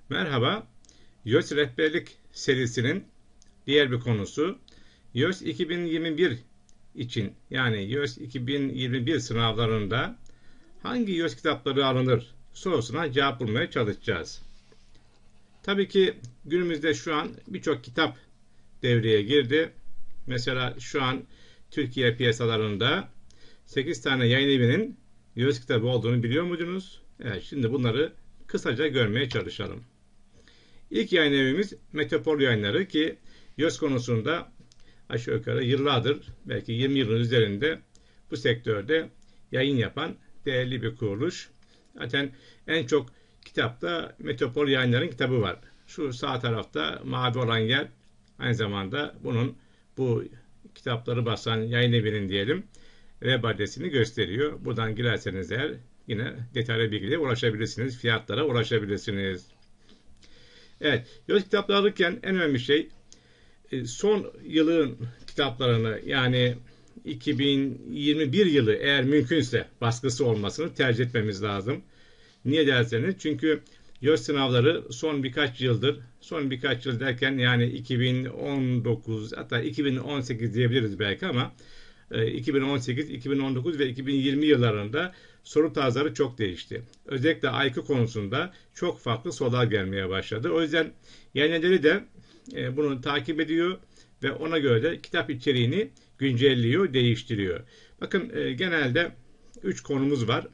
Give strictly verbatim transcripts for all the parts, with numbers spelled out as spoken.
Merhaba, YÖS Rehberlik serisinin diğer bir konusu YÖS iki bin yirmi bir için, yani YÖS iki bin yirmi bir sınavlarında hangi YÖS kitapları alınır sorusuna cevap bulmaya çalışacağız. Tabii ki günümüzde şu an birçok kitap devreye girdi. Mesela şu an Türkiye piyasalarında sekiz tane yayın evinin YÖS kitabı olduğunu biliyor muydunuz? Evet, şimdi bunları kısaca görmeye çalışalım. İlk yayın evimiz Metropol Yayınları ki YÖS konusunda aşağı yukarı yıllardır, belki yirmi yılın üzerinde bu sektörde yayın yapan değerli bir kuruluş. Zaten en çok kitapta Metropol Yayınları'nın kitabı var. Şu sağ tarafta mavi olan yer aynı zamanda bunun bu kitapları basan yayın evinin diyelim web adresini gösteriyor. Buradan girerseniz eğer yine detaylı bilgiye ulaşabilirsiniz. Fiyatlara ulaşabilirsiniz. Evet, YÖS kitapları alırken en önemli şey son yılın kitaplarını, yani iki bin yirmi bir yılı eğer mümkünse baskısı olmasını tercih etmemiz lazım. Niye derseniz, çünkü YÖS sınavları son birkaç yıldır, son birkaç yıl derken yani iki bin on dokuz hatta iki bin on sekiz diyebiliriz belki, ama iki bin on sekiz, iki bin on dokuz ve iki bin yirmi yıllarında soru tarzları çok değişti. Özellikle I Q konusunda çok farklı sorular gelmeye başladı. O yüzden yayınları da bunu takip ediyor ve ona göre de kitap içeriğini güncelliyor, değiştiriyor. Bakın, genelde üç konumuz var.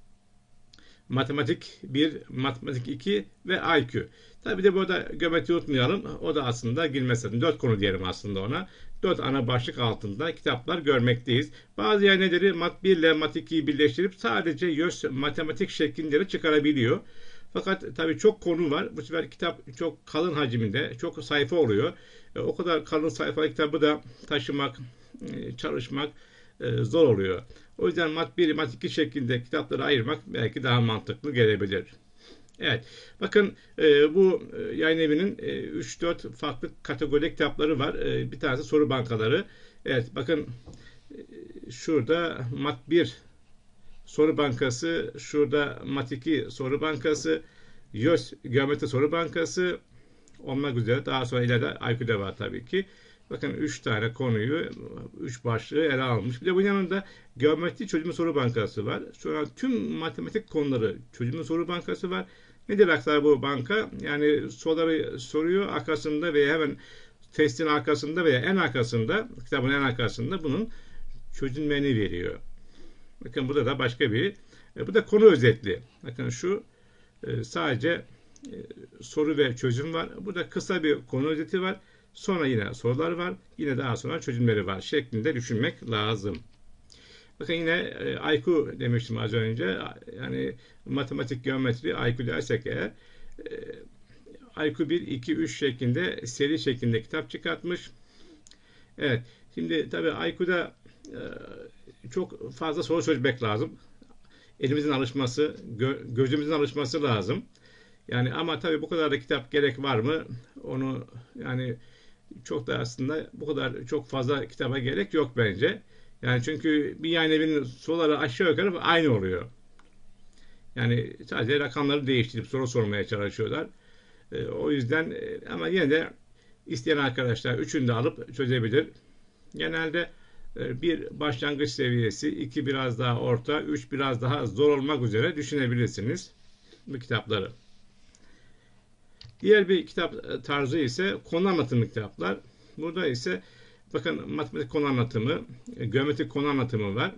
Matematik bir, matematik iki ve I Q. Tabi de burada geometri unutmayalım. O da aslında girmesi lazım. Dört konu diyelim aslında ona. Dört ana başlık altında kitaplar görmekteyiz. Bazı yayınları mat bir ile mat ikiyi birleştirip sadece YÖS matematik şeklinde çıkarabiliyor. Fakat tabii çok konu var. Bu sefer kitap çok kalın haciminde, çok sayfa oluyor. O kadar kalın sayfalı kitabı da taşımak, çalışmak zor oluyor. O yüzden mat bir, mat iki şeklinde kitapları ayırmak belki daha mantıklı gelebilir. Evet, bakın bu yayın evinin üç dört farklı kategoride kitapları var. Bir tanesi soru bankaları. Evet, bakın şurada mat bir soru bankası, şurada mat iki soru bankası, YÖS geometri soru bankası olmak üzere, daha sonra ileride I Q'de var tabii ki. Bakın üç tane konuyu, üç başlığı ele almış. Bir de bunun yanında geometri çözümlü soru bankası var. Sonra tüm matematik konuları çözümlü soru bankası var. Nedir aslında bu banka? Yani soruları soruyor arkasında veya hemen testin arkasında veya en arkasında, kitabın en arkasında bunun çözümlerini veriyor. Bakın burada da başka bir, bu da konu özetli. Bakın şu sadece soru ve çözüm var. Burada kısa bir konu özeti var. Sonra yine sorular var. Yine daha sonra çözümleri var şeklinde düşünmek lazım. Bakın yine I Q demiştim az önce. Yani matematik, geometri, I Q dersek eğer I Q bir, iki, üç şeklinde seri şeklinde kitap çıkartmış. Evet. Şimdi tabii I Q'da çok fazla soru çözmek lazım. Elimizin alışması, gö gözümüzün alışması lazım. Yani ama tabii bu kadar da kitap gerek var mı? Onu yani çok da aslında bu kadar çok fazla kitaba gerek yok bence. Yani çünkü bir yayın evinin soruları aşağı yukarı aynı oluyor. Yani sadece rakamları değiştirip soru sormaya çalışıyorlar. E, o yüzden e, ama yine de isteyen arkadaşlar üçünü de alıp çözebilir. Genelde e, bir başlangıç seviyesi, iki biraz daha orta, üç biraz daha zor olmak üzere düşünebilirsiniz bu kitapları. Diğer bir kitap tarzı ise konu anlatımı kitaplar. Burada ise bakın matematik konu anlatımı, geometrik konu anlatımı var.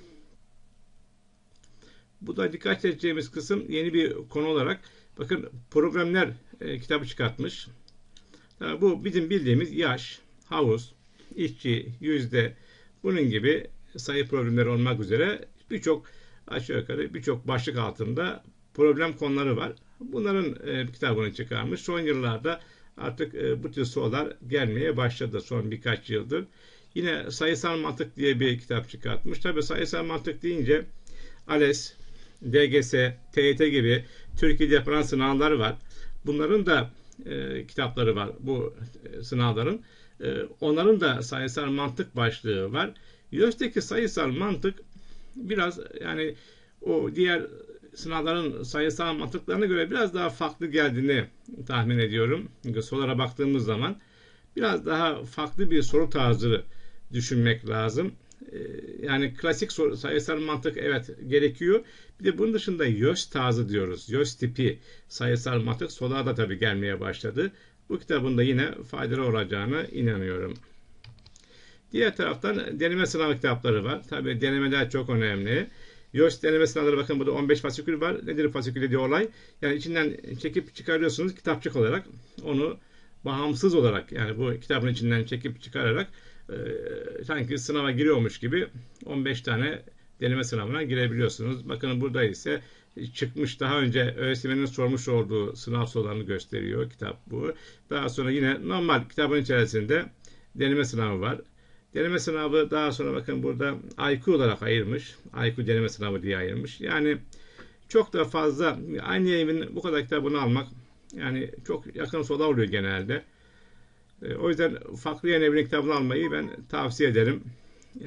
Bu da dikkat edeceğimiz kısım yeni bir konu olarak bakın problemler e, kitabı çıkartmış. Tabii bu bizim bildiğimiz yaş, havuz, işçi, yüzde bunun gibi sayı problemleri olmak üzere birçok aşağı yukarı birçok başlık altında problem konuları var. Bunların e, kitabını çıkarmış. Son yıllarda artık e, bu tür sorular gelmeye başladı son birkaç yıldır. Yine sayısal mantık diye bir kitap çıkartmış. Tabi sayısal mantık deyince ALES, D G S, T Y T gibi Türkiye'de yapılan sınavlar var. Bunların da e, kitapları var bu e, sınavların. E, onların da sayısal mantık başlığı var. YÖS'teki sayısal mantık biraz yani o diğer sınavların sayısal mantıklarına göre biraz daha farklı geldiğini tahmin ediyorum. Çünkü sorulara baktığımız zaman biraz daha farklı bir soru tarzı düşünmek lazım. Yani klasik soru, sayısal mantık evet gerekiyor. Bir de bunun dışında YÖS tarzı diyoruz. YÖS tipi sayısal mantık sorular tabii gelmeye başladı. Bu kitabın da yine faydalı olacağına inanıyorum. Diğer taraftan deneme sınav kitapları var. Tabii denemeler çok önemli. YÖS deneme sınavları, bakın burada on beş fasikül var. Nedir fasikül dediği olay? Yani içinden çekip çıkarıyorsunuz kitapçık olarak. Onu bağımsız olarak, yani bu kitabın içinden çekip çıkararak e, sanki sınava giriyormuş gibi on beş tane deneme sınavına girebiliyorsunuz. Bakın burada ise çıkmış, daha önce ÖSYM'nin sormuş olduğu sınav sorularını gösteriyor kitap bu. Daha sonra yine normal kitabın içerisinde deneme sınavı var. Deneme sınavı daha sonra bakın burada I Q olarak ayırmış. I Q deneme sınavı diye ayırmış. Yani çok da fazla, aynı yayının bu kadar kitabını almak yani çok yakın sorular oluyor genelde. E, o yüzden farklı yayın evinin kitabını almayı ben tavsiye ederim. E,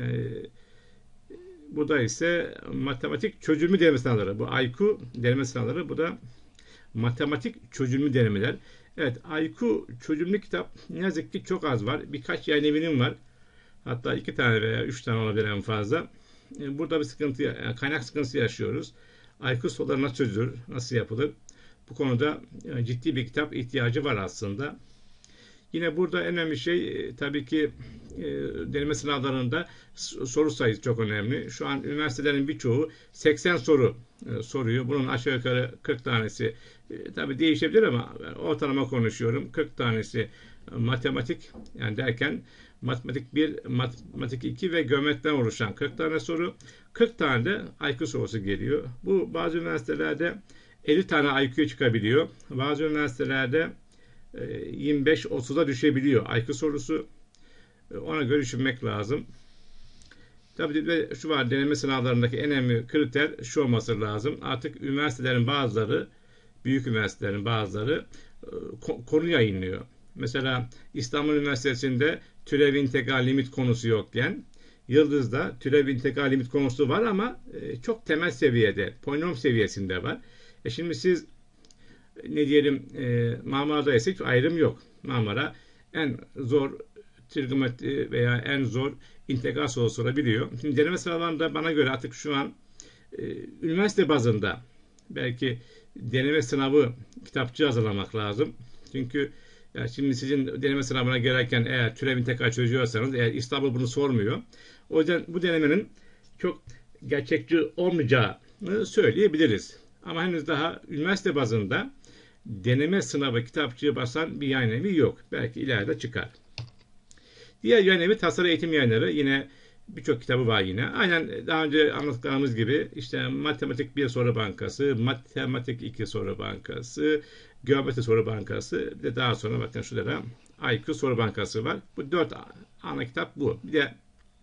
burada ise matematik çözümlü deneme sınavları. Bu I Q deneme sınavları. Bu da matematik çözümlü denemeler. Evet, I Q çözümlü kitap ne yazık ki çok az var. Birkaç yayın evinin var. Hatta iki tane veya üç tane olabilir en fazla. Burada bir sıkıntı, kaynak sıkıntısı yaşıyoruz. I Q soruları nasıl çözülür, nasıl yapılır? Bu konuda ciddi bir kitap ihtiyacı var aslında. Yine burada en önemli şey tabii ki deneme sınavlarında soru sayısı çok önemli. Şu an üniversitelerin birçoğu seksen soru soruyor. Bunun aşağı yukarı kırk tanesi tabii değişebilir ama ortalama konuşuyorum. kırk tanesi matematik, yani derken matematik bir, matematik iki ve geometriden oluşan kırk tane soru. kırk tane de I Q sorusu geliyor. Bu bazı üniversitelerde elli tane I Q'ya çıkabiliyor. Bazı üniversitelerde yirmi beş otuza düşebiliyor I Q sorusu. Ona göre düşünmek lazım. Tabii de şu var, deneme sınavlarındaki en önemli kriter şu olması lazım. Artık üniversitelerin bazıları, büyük üniversitelerin bazıları konu yayınlıyor. Mesela İstanbul Üniversitesi'nde türev integral limit konusu yokken Yıldız'da türev integral limit konusu var ama çok temel seviyede, polinom seviyesinde var. E şimdi siz ne diyelim, e, Marmara'da ise hiç ayrım yok. Marmara en zor trigonometri veya en zor integral soru sorabiliyor. Şimdi deneme sınavlarında bana göre artık şu an e, üniversite bazında belki deneme sınavı kitapçığı hazırlamak lazım. Çünkü yani şimdi sizin deneme sınavına girerken eğer türev integral çözüyorsanız, eğer İstanbul bunu sormuyor. O yüzden bu denemenin çok gerçekçi olmayacağını söyleyebiliriz. Ama henüz daha üniversite bazında deneme sınavı kitapçığı basan bir yayın evi yok. Belki ileride çıkar. Diğer yayın evi Tasarı Eğitim Yayınları. Yine birçok kitabı var yine. Aynen daha önce anlattıklarımız gibi işte matematik bir soru bankası, matematik iki soru bankası, geometri soru bankası, bir de daha sonra bakın şurada I Q soru bankası var. Bu dört ana kitap bu. Bir de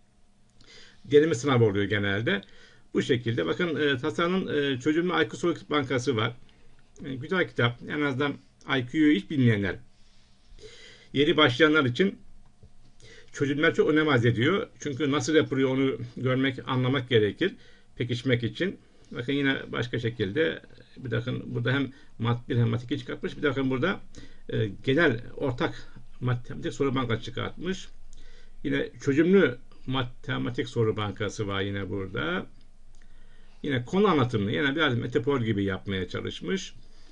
deneme sınavı oluyor genelde. Bu şekilde bakın e, Tasarı'nın e, çözümlü I Q soru bankası var. E, güzel kitap. En azından I Q'yu hiç bilmeyenler, yeni başlayanlar için çözümler çok önem arz ediyor. Çünkü nasıl yapılıyor onu görmek, anlamak gerekir. Pekişmek için. Bakın yine başka şekilde bir bakın burada hem mat bir hem mat iki çıkartmış. Bir bakın burada e, genel ortak matematik soru bankası çıkartmış. Yine çözümlü matematik soru bankası var yine burada. Yine konu anlatımını yine biraz metapor gibi yapmaya çalışmış.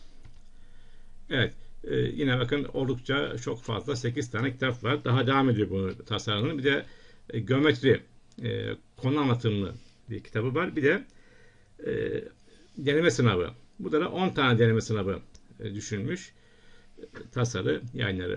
Evet. Ee, yine bakın oldukça çok fazla sekiz tane kitap var. Daha devam ediyor bu tasarımın. Bir de e, geometri e, konu anlatımlı bir kitabı var. Bir de e, deneme sınavı. Burada da on tane deneme sınavı e, düşünmüş. E, Tasarı Yayınları.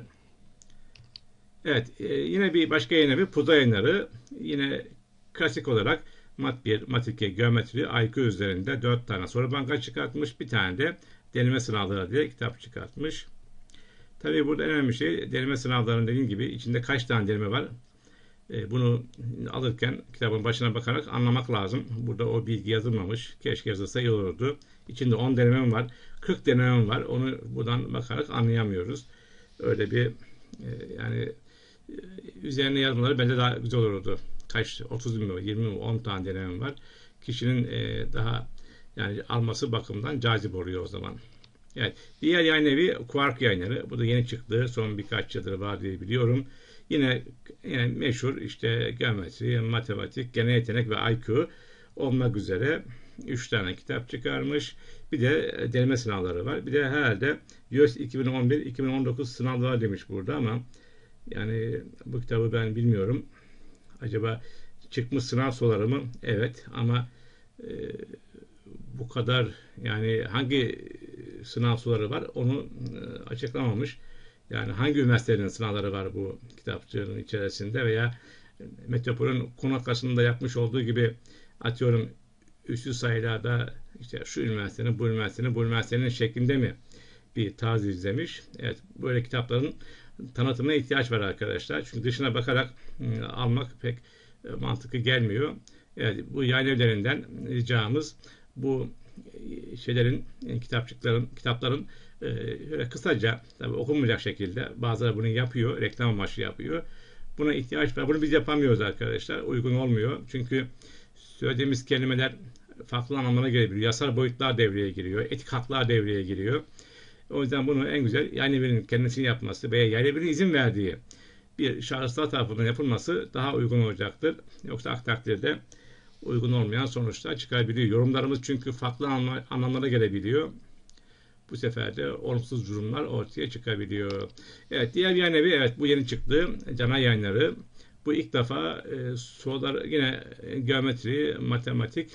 Evet. E, yine bir başka yayın evi Puza Yayınları. Yine klasik olarak Mat bir, Mat iki, Geometri, I Q üzerinde dört tane soru bankası çıkartmış. Bir tane de deneme sınavları diye kitap çıkartmış. Tabii burada en önemli şey deneme sınavlarının, dediğim gibi içinde kaç tane deneme var. E, bunu alırken kitabın başına bakarak anlamak lazım. Burada o bilgi yazılmamış. Keşke yazılsa iyi olurdu. İçinde on denemem var. kırk denemem var. Onu buradan bakarak anlayamıyoruz. Öyle bir e, yani e, üzerine yazmaları bence daha güzel olurdu. Kaç, otuz mi, yirmi mi, on tane denemem var. Kişinin e, daha yani alması bakımından cazip oluyor o zaman. Evet. Diğer yayın evi Quark Yayınları. Bu da yeni çıktı. Son birkaç yıldır var diye biliyorum. Yine, yine meşhur işte geometri, matematik, genel yetenek ve I Q olmak üzere üç tane kitap çıkarmış. Bir de deneme sınavları var. Bir de herhalde YÖS iki bin on bir iki bin on dokuz sınavları demiş burada ama yani bu kitabı ben bilmiyorum. Acaba çıkmış sınav soruları mı? Evet ama e, bu kadar yani hangi sınav soruları var onu e, açıklamamış. Yani hangi üniversitelerin sınavları var bu kitapçığın içerisinde veya Metropol'ün Konakası'nda yapmış olduğu gibi atıyorum üstü sayılarda işte şu üniversitenin, bu üniversitenin, bu üniversitenin şeklinde mi bir tarz izlemiş. Evet, böyle kitapların tanıtımına ihtiyaç var arkadaşlar. Çünkü dışına bakarak e, almak pek e, mantıklı gelmiyor. Evet, bu yayın evlerinden ricamız bu şeylerin, kitapçıkların, kitapların e, öyle kısaca, tabii okunmayacak şekilde bazıları bunu yapıyor, reklam amaçlı yapıyor. Buna ihtiyaç var. Bunu biz yapamıyoruz arkadaşlar. Uygun olmuyor. Çünkü söylediğimiz kelimeler farklı anlamlara gelebiliyor. Yasal boyutlar devreye giriyor. Etik haklar devreye giriyor. O yüzden bunu en güzel yayın evinin kendisini yapması veya yayın evinin izin verdiği bir şahıslar tarafından yapılması daha uygun olacaktır. Yoksa aksi takdirde uygun olmayan sonuçlar çıkabiliyor. Yorumlarımız çünkü farklı anlamlara gelebiliyor. Bu sefer de olumsuz durumlar ortaya çıkabiliyor. Evet, diğer yayın evi, evet bu yeni çıktı. Cana Yayınları. Bu ilk defa e, sorular yine geometri, matematik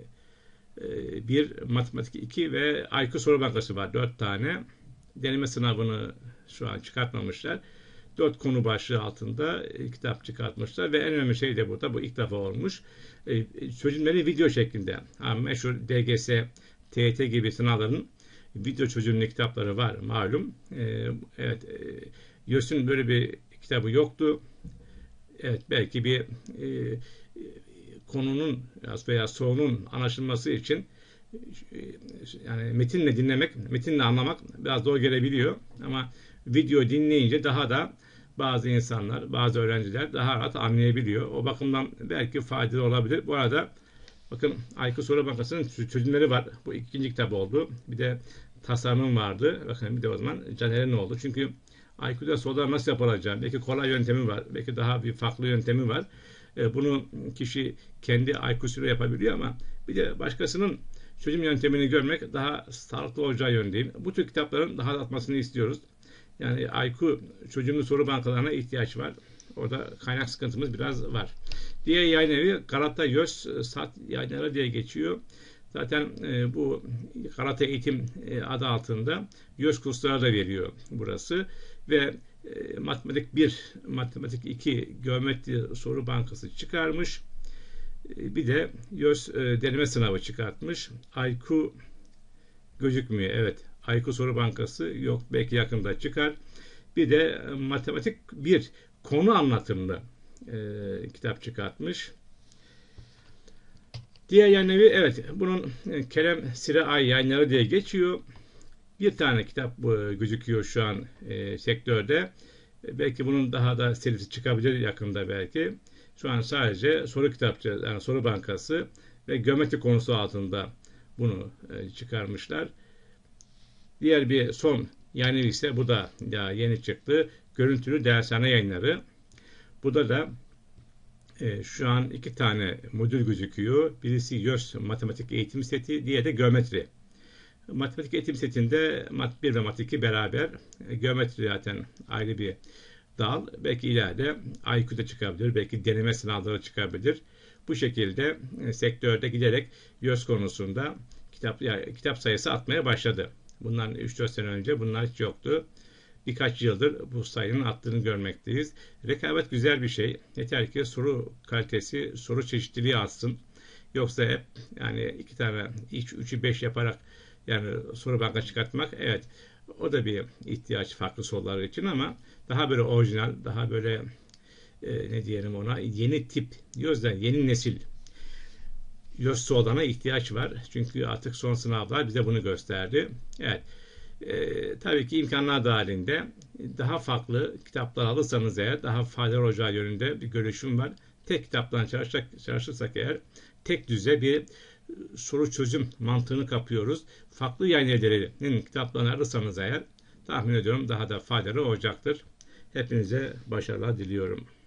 e, bir, matematik iki ve I Q soru bankası var. dört tane. Deneme sınavını şu an çıkartmamışlar. dört konu başlığı altında e, kitap çıkartmışlar ve en önemli şey de burada, bu ilk defa olmuş. E, çözümleri video şeklinde. Ha, meşhur D G S, T Y T gibi sınavların video çözümlü kitapları var malum. E, evet, e, YÖS'ün böyle bir kitabı yoktu. Evet, belki bir e, konunun veya sorunun anlaşılması için e, yani metinle dinlemek, metinle anlamak biraz zor gelebiliyor. Ama video dinleyince daha da bazı insanlar, bazı öğrenciler daha rahat anlayabiliyor. O bakımdan belki faydalı olabilir. Bu arada bakın I Q Soru Bankası'nın çözümleri var. Bu ikinci kitap oldu. Bir de tasarımım vardı. Bakın bir de o zaman Caner'e ne oldu? Çünkü I Q'da sorular nasıl yapılacağını, belki kolay yöntemi var, belki daha bir farklı yöntemi var. Bunu kişi kendi I Q'suyla yapabiliyor ama bir de başkasının çözüm yöntemini görmek daha sağlıklı olacağı yönündeyim. Bu tür kitapların daha artmasını istiyoruz. Yani I Q çözümlü soru bankalarına ihtiyaç var. Orada kaynak sıkıntımız biraz var. Diğer yayın evi Galata YÖS Sat Yayınları diye geçiyor. Zaten e, bu Galata Eğitim e, adı altında YÖS kursları da veriyor burası. Ve e, matematik bir, matematik iki geometri soru bankası çıkarmış. E, bir de YÖS e, deneme sınavı çıkartmış. I Q gözükmüyor. Evet. I Q soru bankası yok. Belki yakında çıkar. Bir de matematik bir konu anlatımlı e, kitap çıkartmış. Diğer yayın evi, evet bunun e, Kerem Sira-Ay Yayınları diye geçiyor. Bir tane kitap e, gözüküyor şu an e, sektörde. E, belki bunun daha da serisi çıkabilir yakında belki. Şu an sadece soru kitapçı, yani soru bankası ve geometri konusu altında bunu e, çıkarmışlar. Diğer bir son yayın evi ise bu da ya yeni çıktı. Görüntülü Dershane Yayınları. Burada da e, şu an iki tane modül gözüküyor. Birisi YÖS Matematik Eğitim Seti, diğeri de Geometri. Matematik Eğitim Seti'nde Mat bir ve Mat iki beraber. E, geometri zaten ayrı bir dal. Belki ileride I Q'da çıkabilir. Belki deneme sınavları çıkabilir. Bu şekilde e, sektörde giderek YÖS konusunda kitap, yani kitap sayısı artmaya başladı. Bundan üç dört sene önce bunlar hiç yoktu. Birkaç yıldır bu sayının arttığını görmekteyiz. Rekabet güzel bir şey. Yeter ki soru kalitesi, soru çeşitliliği artsın. Yoksa hep yani iki tane, üç, üçü beş yaparak yani soru banka çıkartmak, evet o da bir ihtiyaç farklı sorular için ama daha böyle orijinal, daha böyle e, ne diyelim ona, yeni tip, gözden yeni nesil YÖS sorularına ihtiyaç var. Çünkü artık son sınavlar bize bunu gösterdi. Evet. Ee, tabii ki imkanlar dahilinde daha farklı kitaplar alırsanız eğer daha faydalı olacağı yönünde bir görüşüm var. Tek kitaptan çalışırsak, çalışırsak eğer tek düze bir soru çözüm mantığını kapıyoruz. Farklı yayın evlerinin kitaplarını alırsanız eğer tahmin ediyorum daha da faydalı olacaktır. Hepinize başarılar diliyorum.